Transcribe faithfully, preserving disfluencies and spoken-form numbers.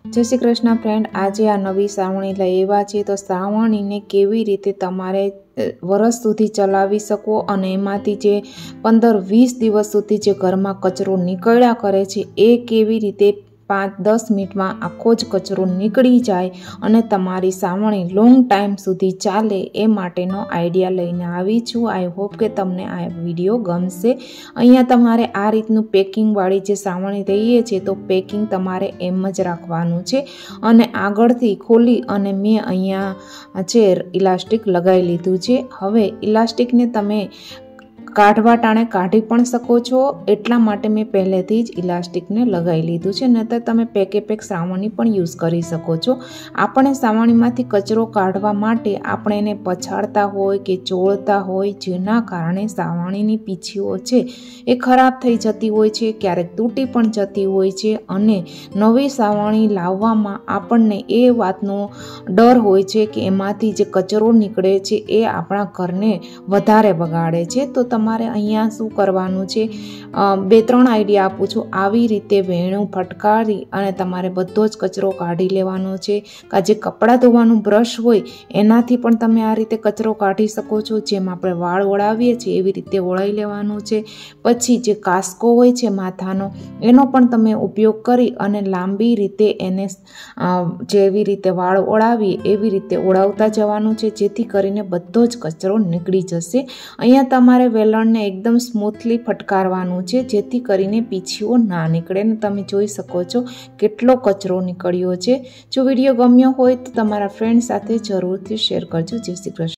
जय श्री कृष्ण फ्रेंड। आज आ नवी श्रावणी लई आव्या छे तो श्रावणी ने केवी रीते तमारे वर्ष सुधी चलावी सको अने एमांथी जे पंदर वीस दिवस सुधी जे घरमां कचरो निकळ्या करे छे ए केवी रीते पांच दस मिनिट में आखो ज कचरो निकળી जाए અને તમારી સાવણી લોંગ ટાઈમ સુધી ચાલે એ માટેનો આઈડિયા લઈને આવી છું। આઈ હોપ કે તમને આ વિડીયો ગમશે। અહીંયા તમારે આ રીતનું પેકિંગવાળી જે સાવણી રહીએ છે તો પેકિંગ તમારે એમ જ રાખવાનું છે અને આગળથી ખોલી અને મેં અહીંયા છે ઇલાસ્ટિક લગાવી લીધું છે। હવે ઇલાસ્ટિકને તમે काढ़वा टाणे काढ़ी पण शको छो एटला माटे मैं पहलेथी ज इलास्टिक ने लगाई लीधुं छे। नहीतर तमे पेके पेक सावणी पण यूज करी शको छो। आपणे सावणीमांथी कचरो काढवा माटे आपणे एने पछाड़ता होय के चोळता होय जेना कारणे सावणीनी पीछीओ छे ए खराब थई जती होय छे, क्यारेक तूटी पण जती होय छे अने नवी सावणी लाववामां आपणने ए वातनो डर होय छे के एमांथी जे कचरो निकळे छे ए आपणा घरने वधारे बगाड़े छे। तो तमारे अहींया शुं करवानुं छे, बे त्रण आइडिया आपું છું। આવી રીતે વેણું ફટકારી અને તમારે બધો જ કચરો કાઢી લેવાનો છે। કે જે કપડાં ધોવાનું બ્રશ હોય એનાથી પણ તમે આ રીતે કચરો કાઢી શકો છો। જેમ આપણે વાળ ઓળાવીએ છીએ એવી રીતે ઓળાઈ લેવાનું છે। પછી જે કાસ્કો હોય છે માથાનો એનો પણ તમે ઉપયોગ કરી અને લાંબી રીતે એને જેવી રીતે વાળ ઓળાવીએ એવી રીતે ઓળાવતા જવાનું છે જેથી કરીને બધો જ કચરો નીકળી જશે। અહીંયા તમારે વેલણને एकदम स्मूथली फटकारवानुं छे जेथी करीने पीछीओ ना निकळे। ने तमे जोई शको छो केटलो कचरो निकळ्यो छे। जो विडियो गम्यो होय तो तमारा फ्रेंड साथे जरूरथी शेर करजो। जय श्री कृष्ण।